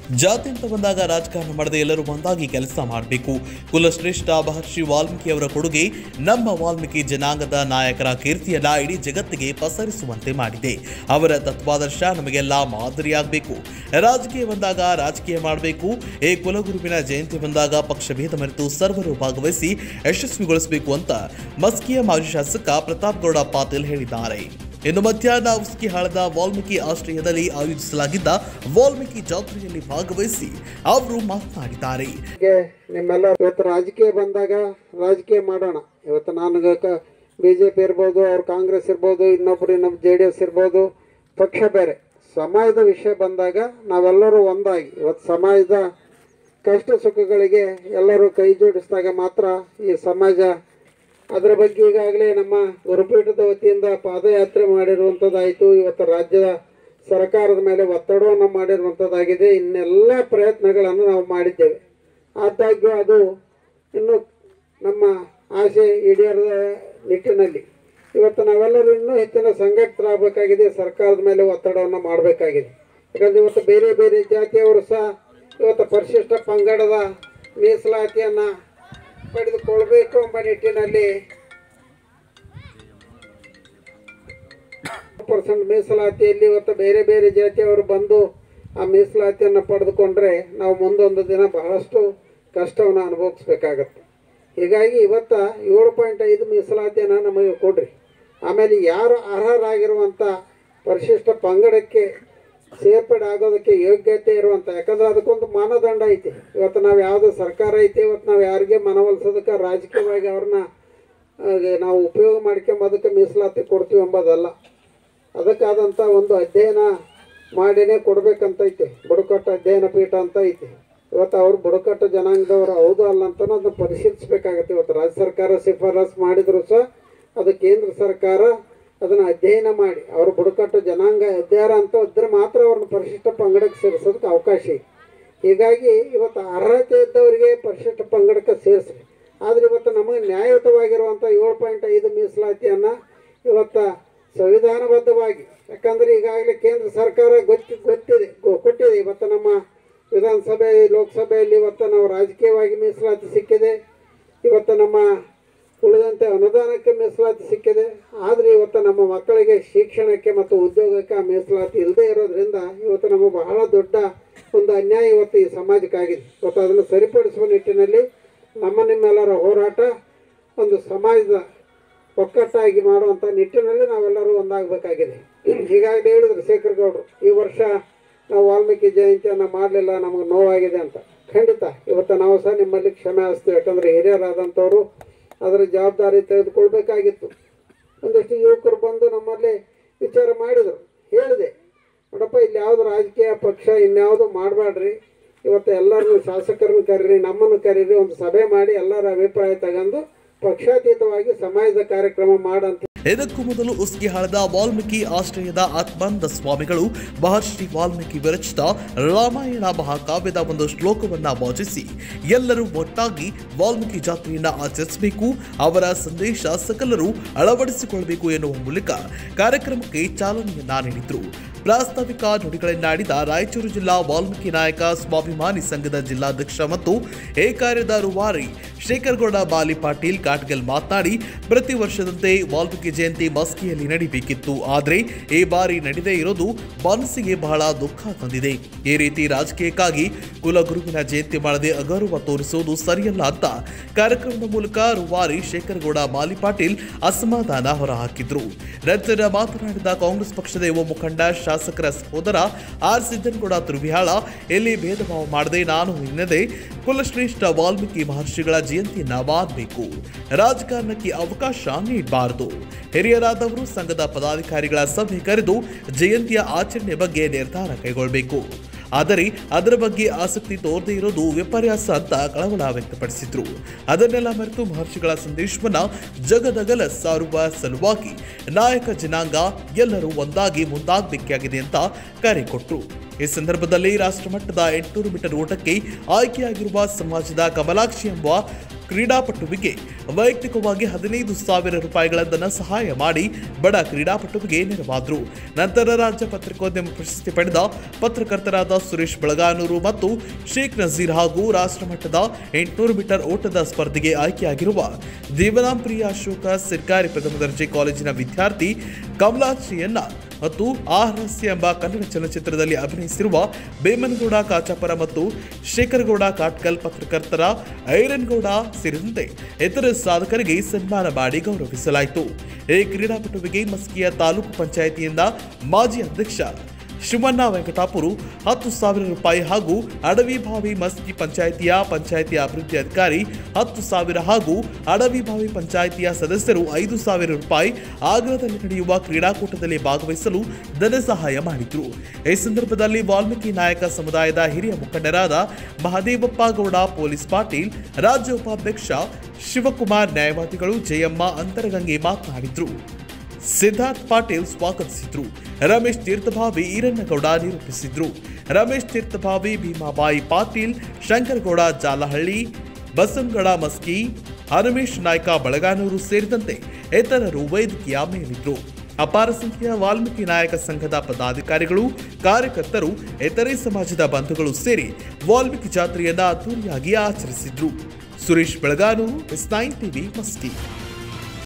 ಜಾತಿ ಅಂತ ಬಂದಾಗ ರಾಜಕಾರಣ ಮಾಡದೆ ಎಲ್ಲರೂ ಒಂದಾಗಿ ಕೆಲಸ ಮಾಡಬೇಕು. ಕುಲಶ್ರೇಷ್ಠ ಮಹರ್ಷಿ ವಾಲ್ಮೀಕಿಯವರ ಕೊಡುಗೆ ನಮ್ಮ ವಾಲ್ಮೀಕಿ ಜನಾಂಗದ ನಾಯಕರ ಕೀರ್ತಿಯನ್ನ ಇಡೀ ಜಗತ್ತಿಗೆ ಪಸರಿಸುವಂತೆ ಮಾಡಿದೆ. ಅವರ ತತ್ವಾದರ್ಶ ನಮಗೆಲ್ಲ ಮಾದರಿಯಾಗಬೇಕು. ರಾಜಕೀಯ ಬಂದಾಗ ರಾಜಕೀಯ ಮಾಡಬೇಕು. ಈ ಕುಲಗುರುವಿನ ಜಯಂತಿ ಬಂದಾಗ ಪಕ್ಷಭೇದ ಮರೆತು ಸರ್ವರು ಭಾಗವಹಿಸಿ ಯಶಸ್ವಿಗೊಳಿಸಬೇಕು ಅಂತ ಮಸ್ಕಿಯ ಮಾಜಿ ಶಾಸಕ ಪ್ರತಾಪ್ ಗೌಡ ಪಾಟೀಲ್ ಹೇಳಿದ್ದಾರೆ. ಇನ್ನು ಮಧ್ಯಾಹ್ನ ಉಸ್ಕಿಹಾಳದ ವಾಲ್ಮೀಕಿ ಆಶ್ರಯದಲ್ಲಿ ಆಯೋಜಿಸಲಾಗಿದ್ದ ವಾಲ್ಮೀಕಿ ಜಾತ್ರೆಯಲ್ಲಿ ಭಾಗವಹಿಸಿ ಅವರು ಮಾತನಾಡಿದ್ದಾರೆ. ನಿಮ್ಮೆಲ್ಲ ಇವತ್ತು ರಾಜಕೀಯ ಬಂದಾಗ ರಾಜಕೀಯ ಮಾಡೋಣ. ಇವತ್ತು ನಾನು ಬಿಜೆಪಿ ಇರ್ಬೋದು, ಅವ್ರು ಕಾಂಗ್ರೆಸ್ ಇರ್ಬೋದು, ಇನ್ನೊಬ್ಬರು JDS ಇರ್ಬೋದು, ಪಕ್ಷ ಬೇರೆ. ಸಮಾಜದ ವಿಷಯ ಬಂದಾಗ ನಾವೆಲ್ಲರೂ ಒಂದಾಗಿ ಇವತ್ತು ಸಮಾಜದ ಕಷ್ಟ ಸುಖಗಳಿಗೆ ಎಲ್ಲರೂ ಕೈ ಜೋಡಿಸಿದಾಗ ಮಾತ್ರ ಈ ಸಮಾಜ ಅದರ ಬಗ್ಗೆ ಈಗಾಗಲೇ ನಮ್ಮ ಗುರುಪೀಠದ ವತಿಯಿಂದ ಪಾದಯಾತ್ರೆ ಮಾಡಿರುವಂಥದ್ದಾಯಿತು. ಇವತ್ತು ರಾಜ್ಯದ ಸರ್ಕಾರದ ಮೇಲೆ ಒತ್ತಡವನ್ನು ಮಾಡಿರುವಂಥದ್ದಾಗಿದೆ. ಇನ್ನೆಲ್ಲ ಪ್ರಯತ್ನಗಳನ್ನು ನಾವು ಮಾಡಿದ್ದೇವೆ. ಆದಾಗ್ಯೂ ಅದು ಇನ್ನು ನಮ್ಮ ಆಸೆ ಈಡೇರದ ನಿಟ್ಟಿನಲ್ಲಿ ಇವತ್ತು ನಾವೆಲ್ಲರೂ ಇನ್ನೂ ಹೆಚ್ಚಿನ ಸಂಘಟಿತರಾಗಬೇಕಾಗಿದೆ. ಸರ್ಕಾರದ ಮೇಲೆ ಒತ್ತಡವನ್ನು ಮಾಡಬೇಕಾಗಿದೆ. ಯಾಕಂದರೆ ಇವತ್ತು ಬೇರೆ ಬೇರೆ ಜಾತಿಯವರು ಸಹ ಇವತ್ತು ಪರಿಶಿಷ್ಟ ಪಂಗಡದ ಮೀಸಲಾತಿಯನ್ನು ಪಡೆದುಕೊಳ್ಬೇಕು ಎಂಬ ನಿಟ್ಟಿನಲ್ಲಿ 10% ಮೀಸಲಾತಿಯಲ್ಲಿ ಇವತ್ತು ಬೇರೆ ಬೇರೆ ಜಾತಿಯವರು ಬಂದು ಆ ಮೀಸಲಾತಿಯನ್ನು ಪಡೆದುಕೊಂಡ್ರೆ ನಾವು ಮುಂದೊಂದು ದಿನ ಬಹಳಷ್ಟು ಕಷ್ಟವನ್ನು ಅನುಭವಿಸ್ಬೇಕಾಗತ್ತೆ. ಹೀಗಾಗಿ ಇವತ್ತು 7.5 ಮೀಸಲಾತಿಯನ್ನು ನಮಗೆ ಕೊಡ್ರಿ. ಆಮೇಲೆ ಯಾರು ಅರ್ಹರಾಗಿರುವಂಥ ಪರಿಶಿಷ್ಟ ಪಂಗಡಕ್ಕೆ ಸೇರ್ಪಡೆ ಆಗೋದಕ್ಕೆ ಯೋಗ್ಯತೆ ಇರುವಂಥ, ಯಾಕಂದ್ರೆ ಅದಕ್ಕೊಂದು ಮಾನದಂಡ ಐತಿ. ಇವತ್ತು ನಾವು ಯಾವುದೋ ಸರ್ಕಾರ ಐತಿ, ಇವತ್ತು ನಾವು ಯಾರಿಗೆ ಮನವೊಲಿಸೋದಕ್ಕೆ ರಾಜಕೀಯವಾಗಿ ಅವ್ರನ್ನ ನಾವು ಉಪಯೋಗ ಮಾಡ್ಕೊಂಬೋದಕ್ಕೆ ಮೀಸಲಾತಿ ಕೊಡ್ತೀವಿ ಎಂಬುದಲ್ಲ. ಅದಕ್ಕಾದಂಥ ಒಂದು ಅಧ್ಯಯನ ಮಾಡಿನೇ ಕೊಡಬೇಕಂತೈತೆ. ಬುಡಕಟ್ಟು ಅಧ್ಯಯನ ಪೀಠ ಅಂತ ಐತಿ. ಇವತ್ತು ಅವರು ಬುಡಕಟ್ಟು ಜನಾಂಗದವರು ಹೌದು ಅಲ್ಲ ಅಂತ ಅದನ್ನು ಪರಿಶೀಲಿಸಬೇಕಾಗತ್ತೆ. ಇವತ್ತು ರಾಜ್ಯ ಸರ್ಕಾರ ಶಿಫಾರಸು ಮಾಡಿದರೂ ಸಹ ಅದು ಕೇಂದ್ರ ಸರ್ಕಾರ ಅದನ್ನು ಅಧ್ಯಯನ ಮಾಡಿ ಅವರು ಬುಡಕಟ್ಟು ಜನಾಂಗ ಇದ್ದಾರ ಅಂತ ಇದ್ದರೆ ಮಾತ್ರ ಅವ್ರನ್ನ ಪರಿಶಿಷ್ಟ ಪಂಗಡಕ್ಕೆ ಸೇರಿಸೋದಕ್ಕೆ ಅವಕಾಶ ಇದೆ. ಹೀಗಾಗಿ ಇವತ್ತು ಅರ್ಹತೆ ಇದ್ದವರಿಗೆ ಪರಿಶಿಷ್ಟ ಪಂಗಡಕ್ಕೆ ಸೇರಿಸ್ರಿ. ಆದರೆ ಇವತ್ತು ನಮಗೆ ನ್ಯಾಯಯುತವಾಗಿರುವಂಥ 7.5 ಮೀಸಲಾತಿಯನ್ನು ಇವತ್ತು ಸಂವಿಧಾನಬದ್ಧವಾಗಿ, ಯಾಕಂದರೆ ಈಗಾಗಲೇ ಕೇಂದ್ರ ಸರ್ಕಾರ ಕೊಟ್ಟಿದೆ. ಇವತ್ತು ನಮ್ಮ ವಿಧಾನಸಭೆ ಲೋಕಸಭೆಯಲ್ಲಿ ಇವತ್ತು ನಾವು ರಾಜಕೀಯವಾಗಿ ಮೀಸಲಾತಿ ಸಿಕ್ಕಿದೆ. ಇವತ್ತು ನಮ್ಮ ಉಳಿದಂತೆ ಅನುದಾನಕ್ಕೆ ಮೀಸಲಾತಿ ಸಿಕ್ಕಿದೆ. ಆದರೆ ಇವತ್ತು ನಮ್ಮ ಮಕ್ಕಳಿಗೆ ಶಿಕ್ಷಣಕ್ಕೆ ಮತ್ತು ಉದ್ಯೋಗಕ್ಕೆ ಆ ಮೀಸಲಾತಿ ಇಲ್ಲದೆ ಇರೋದ್ರಿಂದ ಇವತ್ತು ನಮಗೆ ಬಹಳ ದೊಡ್ಡ ಒಂದು ಅನ್ಯಾಯ ಇವತ್ತು ಈ ಸಮಾಜಕ್ಕಾಗಿದೆ. ಇವತ್ತು ಅದನ್ನು ಸರಿಪಡಿಸುವ ನಿಟ್ಟಿನಲ್ಲಿ ನಿಮ್ಮೆಲ್ಲರ ಹೋರಾಟ ಒಂದು ಸಮಾಜದ ಒಕ್ಕಟ್ಟಾಗಿ ಮಾಡುವಂಥ ನಿಟ್ಟಿನಲ್ಲಿ ನಾವೆಲ್ಲರೂ ಒಂದಾಗಬೇಕಾಗಿದೆ. ಹೀಗಾಗಿ ಹೇಳಿದ್ರು ಶೇಖರ್ ಗೌಡರು, ಈ ವರ್ಷ ನಾವು ವಾಲ್ಮೀಕಿ ಜಯಂತಿಯನ್ನು ಮಾಡಲಿಲ್ಲ, ನಮಗೆ ನೋವಾಗಿದೆ ಅಂತ. ಖಂಡಿತ ಇವತ್ತು ನಾವು ಸಹ ನಿಮ್ಮಲ್ಲಿ ಕ್ಷಮೆ ಹಾಸ್ತೀವಿ. ಯಾಕಂದರೆ ಹಿರಿಯರಾದಂಥವರು ಅದರ ಜವಾಬ್ದಾರಿ ತೆಗೆದುಕೊಳ್ಬೇಕಾಗಿತ್ತು. ಒಂದಷ್ಟು ಯುವಕರು ಬಂದು ನಮ್ಮಲ್ಲಿ ವಿಚಾರ ಮಾಡಿದರು. ಹೇಳಿದೆ, ನೋಡಪ್ಪ, ಇಲ್ಲಿ ಯಾವುದು ರಾಜಕೀಯ ಪಕ್ಷ ಇನ್ಯಾವುದು ಮಾಡಬೇಡ್ರಿ, ಇವತ್ತು ಎಲ್ಲರನ್ನು ಶಾಸಕರನ್ನು ಕರೀರಿ, ನಮ್ಮನ್ನು ಕರೀರಿ, ಒಂದು ಸಭೆ ಮಾಡಿ ಎಲ್ಲರ ಅಭಿಪ್ರಾಯ ತಗೊಂಡು ಪಕ್ಷಾತೀತವಾಗಿ ಸಮಾಜದ ಕಾರ್ಯಕ್ರಮ ಮಾಡಂತ. ಇದಕ್ಕೂ ಮೊದಲು ಉಸ್ಕಿಹಾಳದ ವಾಲ್ಮೀಕಿ ಆಶ್ರಯದ ಆತ್ಮಾನಂದ ಸ್ವಾಮಿಗಳು ಮಹರ್ಷಿ ವಾಲ್ಮೀಕಿ ವಿರಚಿತ ರಾಮಾಯಣ ಮಹಾಕಾವ್ಯದ ಒಂದು ಶ್ಲೋಕವನ್ನ ವಾಚಿಸಿ ಎಲ್ಲರೂ ಒಟ್ಟಾಗಿ ವಾಲ್ಮೀಕಿ ಜಾತ್ರೆಯನ್ನ ಆಚರಿಸಬೇಕು, ಅವರ ಸಂದೇಶ ಸಕಲರು ಅಳವಡಿಸಿಕೊಳ್ಳಬೇಕು ಎನ್ನುವ ಮೂಲಕ ಕಾರ್ಯಕ್ರಮಕ್ಕೆ ಚಾಲನೆಯನ್ನ ನೀಡಿದರು. ಪ್ರಾಸ್ತಾವಿಕ ನುಡಿಗಳನ್ನಾಡಿದ ರಾಯಚೂರು ಜಿಲ್ಲಾ ವಾಲ್ಮೀಕಿ ನಾಯಕ ಸ್ವಾಭಿಮಾನಿ ಸಂಘದ ಜಿಲ್ಲಾಧ್ಯಕ್ಷ ಮತ್ತು ಎ ಕಾರ್ಯದ ರೂವಾರಿ ಶೇಖರಗೌಡ ಬಾಲಿ ಪಾಟೀಲ್ ಕಾಟ್ಗಲ್ ಮಾತನಾಡಿ, ಪ್ರತಿ ವರ್ಷದಂತೆ ವಾಲ್ಮೀಕಿ ಜಯಂತಿ ಮಸ್ಕಿಯಲ್ಲಿ ನಡೀಬೇಕಿತ್ತು. ಆದರೆ ಈ ಬಾರಿ ನಡೆದೇ ಇರೋದು ಮನಸ್ಸಿಗೆ ಬಹಳ ದುಃಖ ತಂದಿದೆ. ಈ ರೀತಿ ರಾಜಕೀಯಕ್ಕಾಗಿ ಕುಲಗುರುವಿನ ಜಯಂತಿ ಮಾಡದೆ ಅಗೌರವ ತೋರಿಸುವುದು ಸರಿಯಲ್ಲ ಅಂತ ಕಾರ್ಯಕ್ರಮದ ಮೂಲಕ ರೂವಾರಿ ಶೇಖರಗೌಡ ಬಾಲಿ ಪಾಟೀಲ್ ಅಸಮಾಧಾನ ಹೊರಹಾಕಿದ್ರು. ನಂತರ ಮಾತನಾಡಿದ ಕಾಂಗ್ರೆಸ್ ಪಕ್ಷದ ಯುವ ಮುಖಂಡ ಶಾಸಕರ ಸಹೋದರ ಆರ್ ಸಿದ್ದನಗೌಡ ತುರ್ವಿಹಾಳ, ಇಲ್ಲಿ ಭೇದ ಭಾವ ಮಾಡದೆ ನಾನು ಎನ್ನದೆ ಕುಲಶ್ರೇಷ್ಠ ವಾಲ್ಮೀಕಿ ಮಹರ್ಷಿಗಳ ಜಯಂತಿಯನ್ನ ಮಾಡಬೇಕು, ರಾಜಕಾರಣಕ್ಕೆ ಅವಕಾಶ ನೀಡಬಾರದು. ಹಿರಿಯರಾದವರು ಸಂಘದ ಪದಾಧಿಕಾರಿಗಳ ಸಭೆ ಕರೆದು ಜಯಂತಿಯ ಆಚರಣೆ ಬಗ್ಗೆ ನಿರ್ಧಾರ ಕೈಗೊಳ್ಳಬೇಕು. ಆದರೆ ಅದರ ಬಗ್ಗೆ ಆಸಕ್ತಿ ತೋರದೇ ಇರೋದು ವಿಪರ್ಯಾಸ ಅಂತ ಕಳವಳ ವ್ಯಕ್ತಪಡಿಸಿದ್ರು. ಅದನ್ನೆಲ್ಲ ಮರೆತು ಮಹರ್ಷಿಗಳ ಸಂದೇಶವನ್ನ ಜಗದಗಲ ಸಾರುವ ಸಲುವಾಗಿ ನಾಯಕ ಜನಾಂಗ ಎಲ್ಲರೂ ಒಂದಾಗಿ ಮುಂದಾಗಬೇಕಾಗಿದೆ ಅಂತ ಕರೆ ಕೊಟ್ಟರು. ಈ ಸಂದರ್ಭದಲ್ಲಿ ರಾಷ್ಟ್ರಮಟ್ಟದ 800 ಮೀಟರ್ ಓಟಕ್ಕೆ ಆಯ್ಕೆಯಾಗಿರುವ ಸಮಾಜದ ಕಮಲಾಕ್ಷಿ ಎಂಬ ಕ್ರೀಡಾಪಟುವಿಗೆ ವೈಯಕ್ತಿಕವಾಗಿ 15,000 ರೂಪಾಯಿಗಳ ಧನ ಸಹಾಯ ಮಾಡಿ ಬಡ ಕ್ರೀಡಾಪಟುವಿಗೆ ನೆರವಾದರು. ನಂತರ ರಾಜ್ಯ ಪತ್ರಿಕೋದ್ಯಮ ಪ್ರಶಸ್ತಿ ಪಡೆದ ಪತ್ರಕರ್ತರಾದ ಸುರೇಶ್ ಬೆಳಗಾನೂರು ಮತ್ತು ಶೇಖ್ ನಜೀರ್ ಹಾಗೂ ರಾಷ್ಟ್ರಮಟ್ಟದ 800 ಮೀಟರ್ ಓಟದ ಸ್ಪರ್ಧೆಗೆ ಆಯ್ಕೆಯಾಗಿರುವ ದೇವನಾಂಪ್ರಿಯ ಅಶೋಕ ಸರ್ಕಾರಿ ಪ್ರಥಮ ದರ್ಜೆ ಕಾಲೇಜಿನ ವಿದ್ಯಾರ್ಥಿ ಕಮಲಾಶ್ರೀಯನ್ನ ಮತ್ತು ಆಹರಸ್ಯ ಎಂಬ ಕನ್ನಡ ಚಲನಚಿತ್ರದಲ್ಲಿ ಅಭಿನಯಿಸಿರುವ ಬೇಮನಗೌಡ ಕಾಚಾಪುರ ಮತ್ತು ಶೇಖರಗೌಡ ಕಾಟ್ಕಲ್ ಪತ್ರಕರ್ತರ ಐರನ್ಗೌಡ ಸೇರಿದಂತೆ ಇತರ ಸಾಧಕರಿಗೆ ಸನ್ಮಾನ ಮಾಡಿ ಗೌರವಿಸಲಾಯಿತು. ಈ ಕ್ರೀಡಾಪಟುವಿಗೆ ಮಸ್ಕಿಯ ತಾಲೂಕು ಪಂಚಾಯಿತಿಯಿಂದ ಮಾಜಿ ಅಧ್ಯಕ್ಷ ಶಿವಣ್ಣ ವೆಂಕಟಾಪುರ 10,000 ರೂಪಾಯಿ ಹಾಗೂ ಅಡವಿಭಾವಿ ಮಸ್ಕಿ ಪಂಚಾಯಿತಿಯ ಅಭಿವೃದ್ಧಿ ಅಧಿಕಾರಿ 10,000 ಹಾಗೂ ಅಡವಿಭಾವಿ ಪಂಚಾಯಿತಿಯ ಸದಸ್ಯರು 5,000 ರೂಪಾಯಿ ಆಗ್ರಾದಲ್ಲಿ ನಡೆಯುವ ಕ್ರೀಡಾಕೂಟದಲ್ಲಿ ಭಾಗವಹಿಸಲು ಧನ ಸಹಾಯ ಮಾಡಿದ್ರು. ಈ ಸಂದರ್ಭದಲ್ಲಿ ವಾಲ್ಮೀಕಿ ನಾಯಕ ಸಮುದಾಯದ ಹಿರಿಯ ಮುಖಂಡರಾದ ಮಹದೇವಪ್ಪ ಗೌಡ, ಪೊಲೀಸ್ ಪಾಟೀಲ್, ರಾಜ್ಯ ಉಪಾಧ್ಯಕ್ಷ ಶಿವಕುಮಾರ್, ನ್ಯಾಯವಾದಿಗಳು ಜಯಮ್ಮ ಅಂತರಗಂಗೆ ಮಾತನಾಡಿದ್ರು. ಸಿದ್ಧಾರ್ಥ್ ಪಾಟೀಲ್ ಸ್ವಾಗತಿಸಿದ್ರು. ರಮೇಶ್ ತೀರ್ಥಭಾವಿ ಈರಣ್ಣಗೌಡ ನಿರೂಪಿಸಿದ್ರು. ರಮೇಶ್ ತೀರ್ಥಭಾವಿ, ಭೀಮಾಬಾಯಿ ಪಾಟೀಲ್, ಶಂಕರಗೌಡ ಜಾಲಹಳ್ಳಿ, ಬಸವನಗೌಡ ಮಸ್ಕಿ, ಹನುಮೇಶ್ ನಾಯ್ಕ ಬಳಗಾನೂರು ಸೇರಿದಂತೆ ಇತರರು ವೇದಿಕೆಯ ಮೇಲಿದ್ರು. ಅಪಾರ ಸಂಖ್ಯೆಯ ವಾಲ್ಮೀಕಿ ನಾಯಕ ಸಂಘದ ಪದಾಧಿಕಾರಿಗಳು, ಕಾರ್ಯಕರ್ತರು, ಇತರೆ ಸಮಾಜದ ಬಂಧುಗಳು ಸೇರಿ ವಾಲ್ಮೀಕಿ ಜಾತ್ರೆಯನ್ನ ಅದ್ದೂರಿಯಾಗಿ ಆಚರಿಸಿದ್ರು. Suresh Belaganur, S9 TV, Maski.